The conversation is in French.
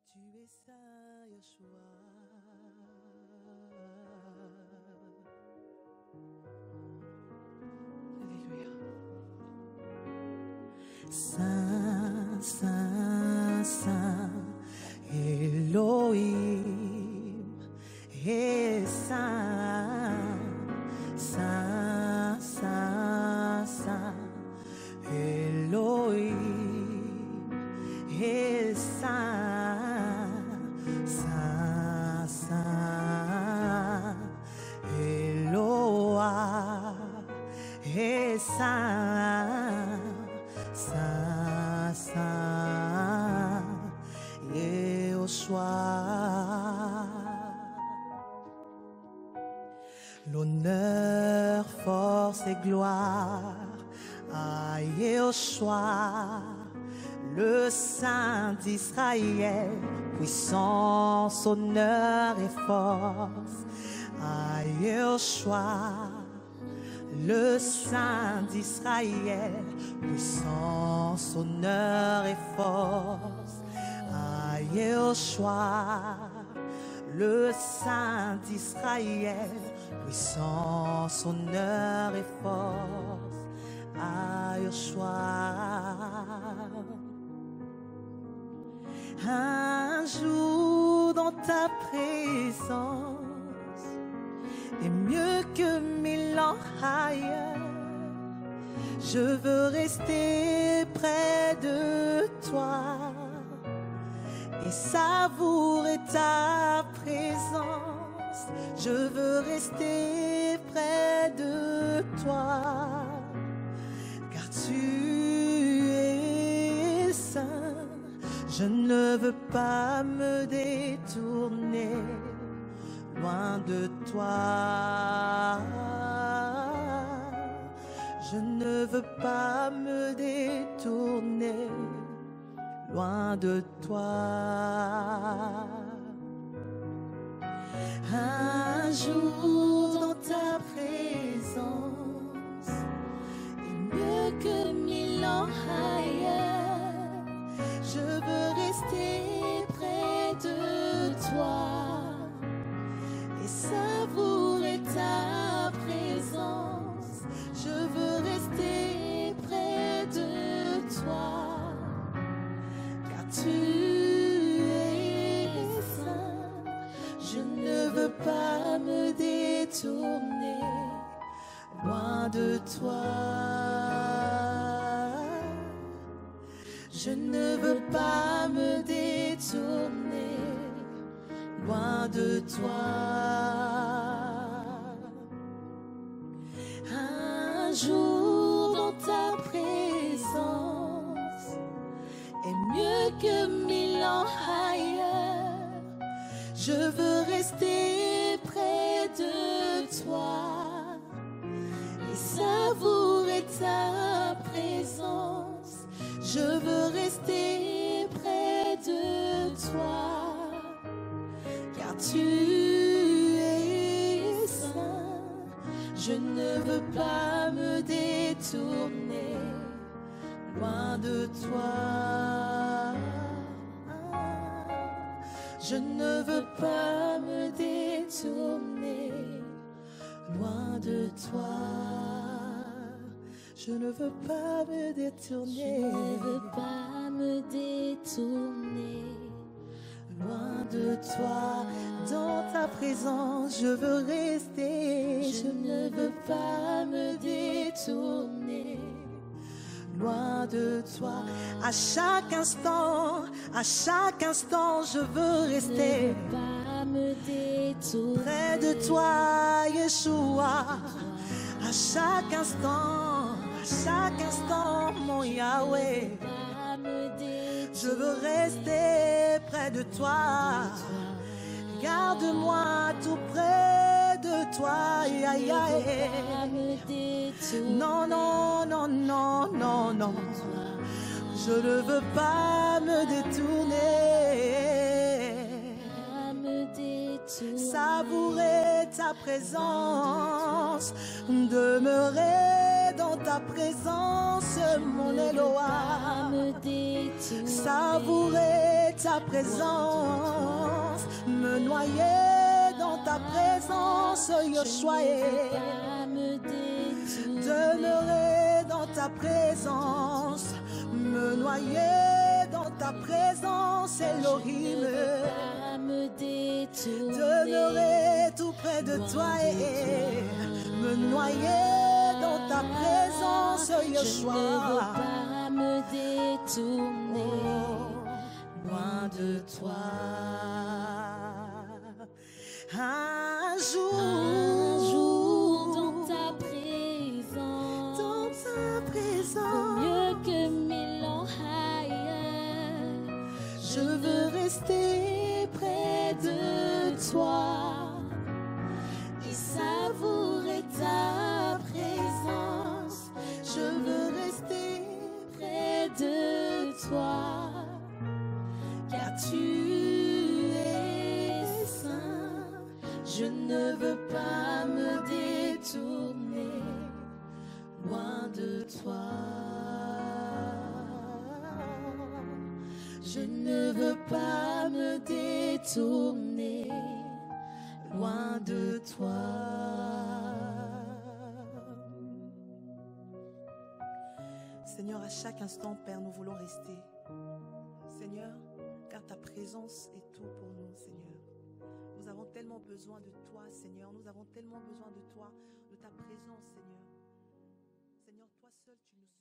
Tu es saint, Yeshua. Alléluia. Saint, Saint, Saint, Elohim est saint, Saint, Saint, Saint, Elohim est saint, Saint, Saint, Eloah est saint, Saint, Saint, Yehoshua. L'honneur, force et gloire à Yehoshua, le Saint d'Israël. Puissance, honneur et force à Yehoshua, le Saint d'Israël. Puissance, honneur et force à Yehoshua, le Saint d'Israël. Puissance, honneur et force à Yehoshua. Un jour dans ta présence est mieux que 1000 ans ailleurs. Je veux rester près de toi et savourer ta présence. Je veux rester près de toi, car tu es saint. Je ne veux pas me détourner loin de toi. Je ne veux pas me détourner loin de toi. Un jour dans ta présence est mieux que 1000 ans ailleurs. Je veux rester près de toi et savourer ta présence. Je veux rester près de toi, car tu es saint. Je ne veux pas me détourner loin de toi. Je ne veux pas me détourner loin de toi. Un jour dans ta présence est mieux que 1000 ans ailleurs. Je veux rester près de toi et savourer ta présence. Je veux rester près de toi, car tu es saint. Je ne veux pas me détourner loin de toi. Je ne veux pas me détourner loin de toi. Je ne veux pas me détourner. Je ne veux pas me détourner loin de toi. Dans ta présence, je veux rester. Je ne veux pas me détourner loin de toi. À chaque instant, je veux rester. Je ne veux pas me détourner près de toi, Yeshua. À chaque instant, mon Yahweh. Je veux rester près de toi. Garde-moi tout près de toi. Aïe, aïe. Non, non, non, non, non, non. Je ne veux pas me détourner. Savourer ta présence, demeurer dans ta présence, mon Eloah. Savourer ta présence, me noyer dans ta présence, Yeshua. Demeurer dans ta présence, me noyer dans ta présence, Elohim. Demeurer tout près de toi et me noyer dans ta présence, Yeshua. Je ne veux pas me détourner loin de toi. Un jour dans ta présence, mieux que mille ans ailleurs, je veux rester près de toi et savourer ta présence. Je veux rester près de toi, car tu es saint. je ne veux pas me détourner loin de toi. Je ne veux pas me détourner loin de toi. Seigneur, à chaque instant, Père, nous voulons rester. Seigneur, car ta présence est tout pour nous, Seigneur. Nous avons tellement besoin de toi, Seigneur. Nous avons tellement besoin de toi, de ta présence, Seigneur. Seigneur, toi seul, tu nous